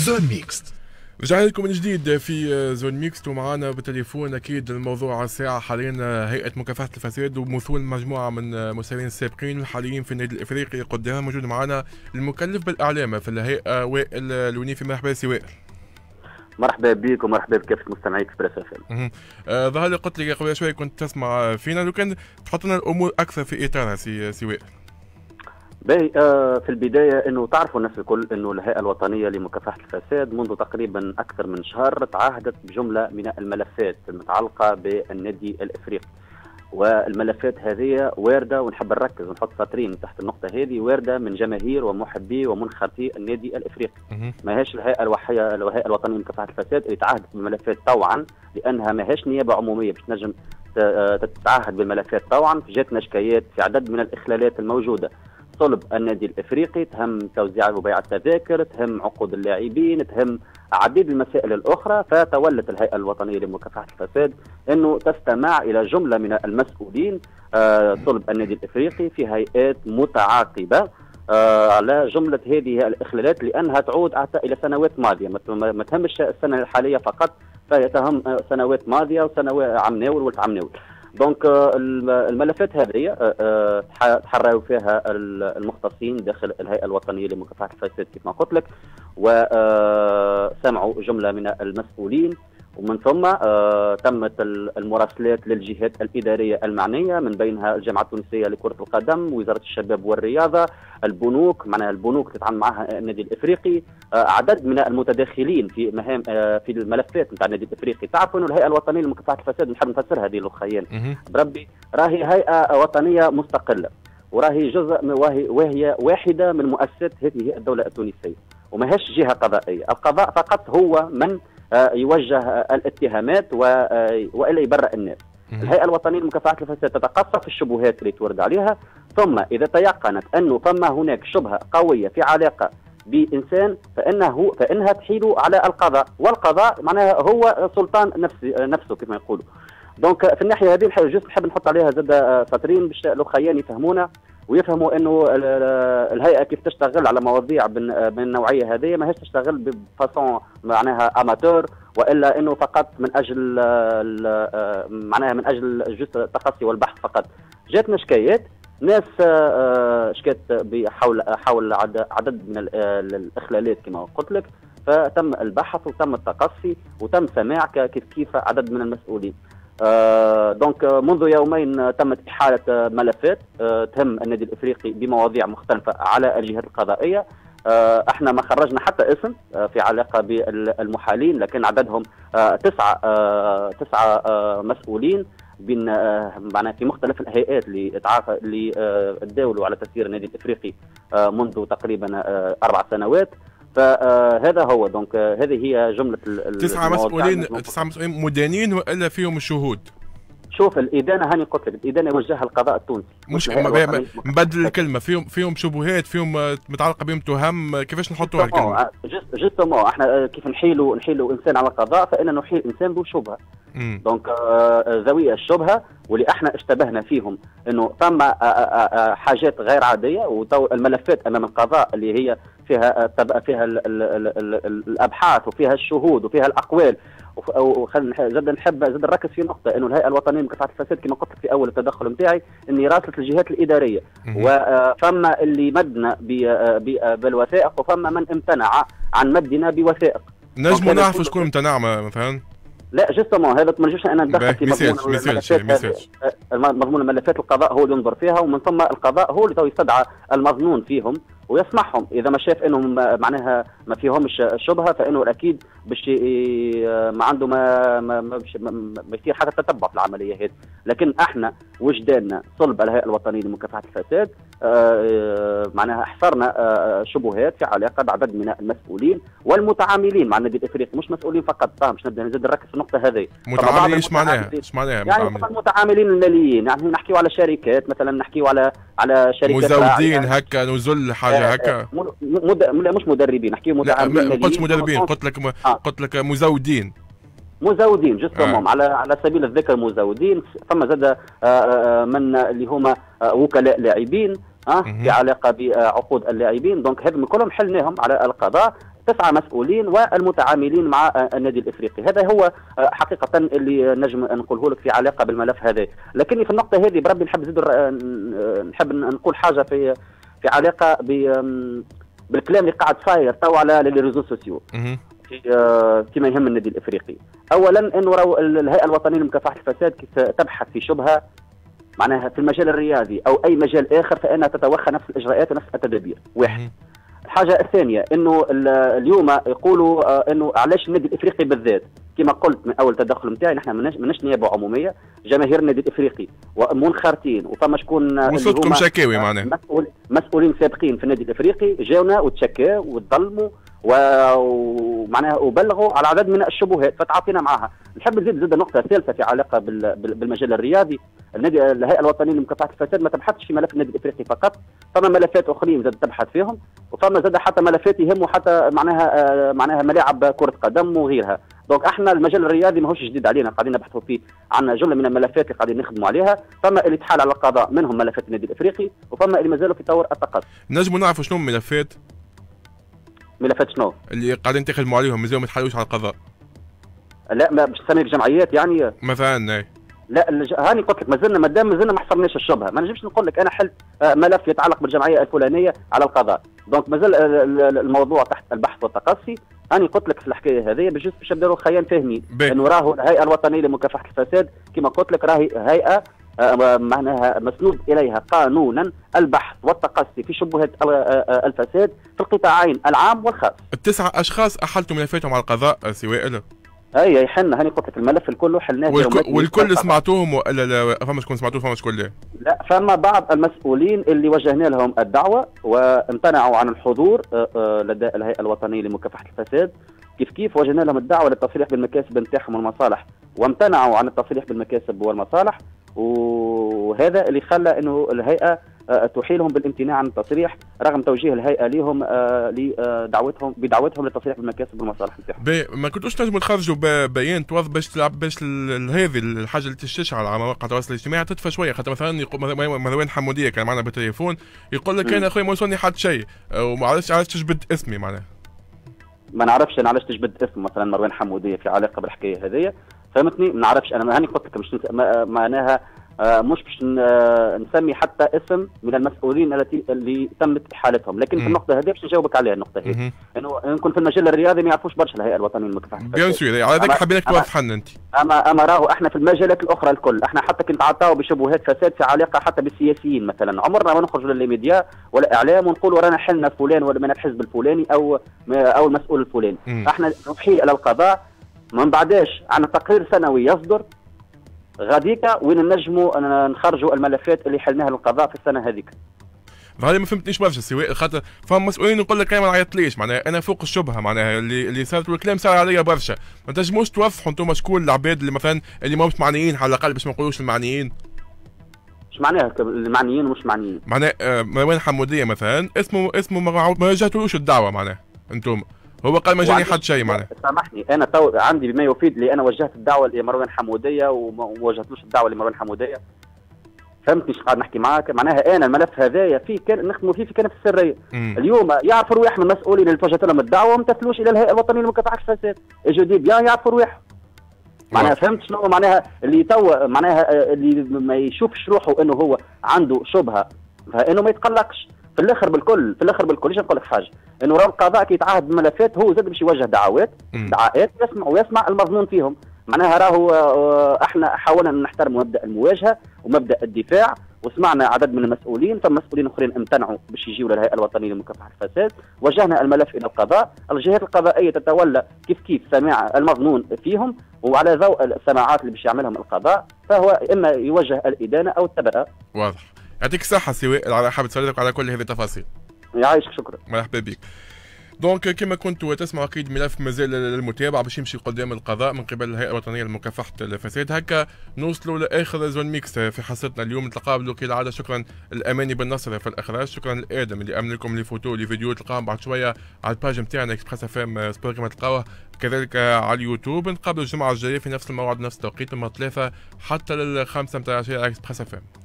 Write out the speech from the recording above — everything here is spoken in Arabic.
زون ميكست. رجعنا لكم من جديد في زون ميكست، ومعانا بالتليفون اكيد الموضوع على الساعه حاليا هيئه مكافحه الفساد ومثول مجموعه من مسؤولين السابقين والحاليين في النادي الافريقي. قدامها موجود معانا المكلف بالاعلام في الهيئه وائل الونيفي. مرحبا سي وائل. مرحبا بك ومرحبا بكافة مستمعي اكسبريس اف ام. ظهر لي قلت لك قبل شوي كنت تسمع فينا، لو كان تحط لنا الامور اكثر في اطارها سي وائل. باهي، في البدايه انه تعرفوا الناس الكل انه الهيئه الوطنيه لمكافحه الفساد منذ تقريبا اكثر من شهر تعهدت بجمله من الملفات المتعلقه بالنادي الافريقي، والملفات هذه وارده، ونحب نركز ونحط سطرين تحت النقطه هذه، وارده من جماهير ومحبي ومنخرطي النادي الافريقي. ماهيش الهيئه الوطنيه لمكافحه الفساد اللي تعهدت بالملفات طوعا، لانها ماهيش نيابه عموميه باش تنجم تتعهد بالملفات طوعا. جاتنا شكايات في عدد من الاخلالات الموجوده صلب النادي الافريقي، تهم توزيع وبيع التذاكر، تهم عقود اللاعبين، تهم عديد المسائل الاخرى. فتولت الهيئه الوطنيه لمكافحه الفساد انه تستمع الى جمله من المسؤولين صلب النادي الافريقي في هيئات متعاقبه على جمله هذه الاخلالات، لانها تعود الى سنوات ماضيه، ما تهمش السنه الحاليه فقط، فهي تهم سنوات ماضيه وسنوات عام ناول ولت عام ناول. دونك الملفات هذه تحروا فيها المختصين داخل الهيئه الوطنيه لمكافحه الفساد كما قلت لك، وسمعوا جمله من المسؤولين، ومن ثم تمت المراسلات للجهات الاداريه المعنيه، من بينها الجامعه التونسيه لكره القدم، وزاره الشباب والرياضه، البنوك، معناها البنوك تتعامل معها النادي الافريقي، عدد من المتداخلين في مهام في الملفات نتاع النادي الافريقي. تعرفوا انه الهيئه الوطنيه لمكافحه الفساد، نحب نفسرها هذه الاخيان بربي، راهي هيئه وطنيه مستقله، وراهي جزء وهي واحده من مؤسسات هذه الدوله التونسيه، وماهيش جهه قضائيه. القضاء فقط هو من يوجه الاتهامات والا يبرأ الناس. الهيئه الوطنيه لمكافحه الفساد تتقصى في الشبهات اللي تورد عليها، ثم اذا تيقنت انه فما هناك شبهه قويه في علاقه بانسان فانها تحيل على القضاء، والقضاء معناها هو سلطان نفسه كما يقولوا. دونك في الناحيه هذه نحب نحط عليها زاد سطرين باش الاخيان يفهمونا ويفهموا انه الهيئه كيف تشتغل على مواضيع من النوعيه هذه، ماهيش تشتغل بفاسون معناها اماتور، والا انه فقط من اجل معناها من اجل جزء التقصي والبحث فقط. جاتنا شكايات ناس شكات حول عدد من الاخلالات كما قلت لك، فتم البحث وتم التقصي وتم سماع كيف عدد من المسؤولين. دونك منذ يومين تمت إحالة ملفات تهم النادي الإفريقي بمواضيع مختلفة على الجهات القضائية. احنا ما خرجنا حتى اسم في علاقة بالمحالين، لكن عددهم تسعة مسؤولين بين معناها في مختلف الهيئات اللي تداولوا على تسيير النادي الإفريقي منذ تقريبا 4 سنوات. فهذا هو. دونك هذه هي جمله تسعة مسؤولين مدانين والا فيهم الشهود؟ شوف، الادانه هاني قلت لك، الادانه يوجهها القضاء التونسي، مش نبدل الكلمه، فيهم شبهات، فيهم متعلقه بهم تهم، كيفاش نحطوها الكلمه؟ جوستومون احنا كيف نحيلوا انسان على القضاء، فاننا نحيل انسان ذو شبهه. دونك ذوي الشبهه واللي احنا اشتبهنا فيهم انه ثم حاجات غير عاديه، والملفات امام القضاء اللي هي فيها الابحاث وفيها الشهود وفيها الاقوال. نحب نركز في نقطه، انه الهيئه الوطنيه لمكافحه الفساد كما قلت لك في اول التدخل نتاعي اني راسلت الجهات الاداريه، وفما اللي مدنا بالوثائق وفما من امتنع عن مدنا بوثائق. نجموا نعرفوا شكون امتنع مثلا؟ لا جوستومون هذا ما نجوش انا ندخل في مضمون الملفات. القضاء هو اللي ينظر فيها، ومن ثم القضاء هو اللي يستدعى المظنون فيهم ويسمعهم. اذا ما شاف انهم معناها ما فيهمش شبهه، فانه اكيد باش ما عنده ما يصير حتى تتبع في العمليه هذه. لكن احنا وجداننا صلب الهيئه الوطنيه لمكافحه الفساد معناها حصرنا شبهات في علاقه بعدد من المسؤولين والمتعاملين مع النادي الافريقي، مش مسؤولين فقط. مش نبدا نزيد نركز في النقطه هذه. متعاملين ايش معناها؟ يعني فقط متعاملين الماليين، يعني نحكيو على شركات مثلا، نحكيو على شركات مزودين هكا نزل حاجه هكا، مش مدربين، نحكيو متعاملين. ما قلتش مدربين، قلت لك مزودين جوستومون على سبيل الذكر مزودين. ثم زاد من اللي هما وكلاء لاعبين في علاقه بعقود اللاعبين. دونك هذم كلهم حلناهم على القضاء. 9 مسؤولين والمتعاملين مع النادي الافريقي. هذا هو حقيقه اللي نجم نقوله لك في علاقه بالملف هذا. لكني في النقطه هذه بربي نحب نقول حاجه في علاقه بالكلام اللي قاعد صاير تو على لي ريزو سوسيو فيما يهم النادي الافريقي. اولا انه الهيئه الوطنيه لمكافحه الفساد كيف تبحث في شبهه معناها في المجال الرياضي او اي مجال اخر فانها تتوخى نفس الاجراءات ونفس التدابير. واحد. الحاجه الثانيه انه اليوم يقولوا انه علاش النادي الافريقي بالذات؟ كما قلت من اول تدخل نتاعي نحن ماناش نيابه عموميه، جماهير النادي الافريقي ومنخرطين وفما شكون وصلتكم شكاوي معناها مسؤولين سابقين في النادي الافريقي جاونا وتشكاو وتظلموا ومعناها وبلغوا على عدد من الشبهات فتعاطينا معها. نحب نزيد نقطه ثالثه في علاقه بالمجال الرياضي. الهيئه الوطنيه لمكافحه الفساد ما تبحثش في ملف النادي الافريقي فقط، فما ملفات اخرين زاد تبحث فيهم، وفما زاد حتى ملفات يهموا حتى معناها ملاعب كره قدم وغيرها. دونك احنا المجال الرياضي ماهوش جديد علينا، قاعدين نبحثوا فيه، عندنا جمله من الملفات اللي قاعدين نخدموا عليها، فما اللي تحال على القضاء منهم ملفات النادي الافريقي، وفما اللي مازالوا في طور التقصي. نجموا نعرفوا شنو ملفات؟ ملفات شنو؟ اللي قاعدين تخدموا عليهم مازالوا ما تحالوش على القضاء. لا ما باش تسمي الجمعيات يعني مثلا. لا هاني قلت لك مازلنا ما حصرناش الشبهه، ما نجمش نقول لك انا حلت ملف يتعلق بالجمعيه الفلانيه على القضاء، دونك مازال الموضوع تحت البحث والتقصي. انا قلت لك في الحكايه هذه باش نبداو الخيان فاهمين انه راهو الهيئه الوطنيه لمكافحه الفساد كما قلت لك راهي هيئه معناها مسنود اليها قانونا البحث والتقصي في شبهات الفساد في القطاعين العام والخاص. ال9 اشخاص احلتوا ملفاتهم على القضاء سواء اي حنا هاني قلت لك الملف الكل حلناه والكل سمعتوهم ولا لا فما شكون سمعتوه فما شكون لا؟ لا فما بعض المسؤولين اللي وجهنا لهم الدعوه وامتنعوا عن الحضور لدى الهيئه الوطنيه لمكافحه الفساد. كيف وجهنا لهم الدعوه للتصريح بالمكاسب نتاعهم والمصالح وامتنعوا عن التصريح بالمكاسب والمصالح، وهذا اللي خلى انه الهيئه تحيلهم بالامتناع عن التصريح رغم توجيه الهيئه لهم بدعوتهم للتصريح بالمكاسب والمصالح نتاعهم. ما كنتوش تنجموا تخرجوا بيان توضح باش تلعب باش هذه الحاجه اللي تشتشها على مواقع التواصل الاجتماعي تدفى شويه، خاطر مثلا مروان حموديه كان معنا بالتليفون يقول لك انا اخويا ما وصلني حد شيء وما عرفتش تجبد اسمي معناها. ما نعرفش انا علاش تجبد اسم مثلا مروان حموديه في علاقه بالحكايه هذه، فهمتني؟ ما نعرفش انا هاني قلت لك مش معناها مش باش نسمي حتى اسم من المسؤولين اللي تمت احالتهم، لكن في النقطه هذه باش نجاوبك عليها النقطه هذه انه يمكن في المجال الرياضي ما يعرفوش برشا الهيئه الوطنيه للمكافحه بيان سور على ذاك حبيناك توضح لنا انت. اما راهو احنا في المجالات الاخرى الكل احنا حتى كنت نتعاطاو بشبهات فساد في علاقه حتى بالسياسيين مثلا، عمرنا ما نخرجوا للميديا ولا اعلام ونقولوا رانا حلنا فلان ولا من الحزب الفلاني او المسؤول الفلاني. احنا نحيل الى القضاء من بعداش عن تقرير سنوي يصدر غاديكا وين نجموا نخرجوا الملفات اللي حلناها للقضاء في السنه هذيك. هذه ما فهمتنيش برشا سواء خاطر فهم مسؤولين يقول لك انا ما نعيطليش معناها انا فوق الشبهه معناها اللي صارت والكلام صار عليا برشا، ما تنجموش توضحوا انتم شكون العباد اللي مثلا اللي ماهوش معنيين على الاقل باش ما نقولوش المعنيين. ايش معناها المعنيين ومش معنيين؟ معناها مروان حموديه مثلا اسمه ما وجهتولوش الدعوه معناها انتم هو قال ما جاني حد شيء معناه. سامحني انا تو عندي بما يفيد لي انا وجهت الدعوه لمروان حموديه وما وجهتلوش الدعوه لمروان حموديه. فهمتني ايش قاعد نحكي معاك؟ معناها انا الملف هذايا كان نخدموا فيه في كنف السريه. اليوم يعرفوا رواح من المسؤولين اللي توجهت لهم الدعوه وما امتثلوش الى الهيئه الوطنيه لمكافحه الفساد. اجوا دي بيان يعرفوا رواح. معناها فهمت شنو معناها اللي تو معناها اللي ما يشوفش روحه انه هو عنده شبهه فانه ما يتقلقش. في الاخر بالكل ايش نقول لك حاجه انه راه القضاء كي يتعهد بملفات هو زاد باش يوجه دعوات يسمع المظنون فيهم. معناها راهو احنا حاولنا ان نحترم مبدا المواجهه ومبدا الدفاع وسمعنا عدد من المسؤولين، ثم مسؤولين اخرين امتنعوا باش يجيوا للهيئه الوطنيه لمكافحه الفساد، وجهنا الملف الى القضاء، الجهات القضائيه تتولى كيف سماع المظنون فيهم وعلى ضوء السماعات اللي باش يعملهم القضاء فهو اما يوجه الادانه او التبرئه. واضح. يعطيك الصحة سواء على حابب تسلمك على كل هذه التفاصيل. يعيشك شكرا. مرحبا بك. دونك كما كنتوا تسمعوا اكيد ملف مازال للمتابعه باش يمشي قدام القضاء من قبل الهيئه الوطنيه لمكافحه الفساد. هكا نوصلوا لاخر زون ميكس في حصتنا اليوم. نتقابلوا كالعاده. شكرا الاماني بن نصر في الاخراج، شكرا لادم اللي امن لكم لي فوتو لي فيديو تلقاهم بعد شويه على الباج نتاعنا اكسبريس اف ام سبور كما تلقاوه كذلك على اليوتيوب. نتقابلوا الجمعه الجايه في نفس الموعد نفس التوقيت من 3 حتى لل5 نتاع اكسبريس اف ام.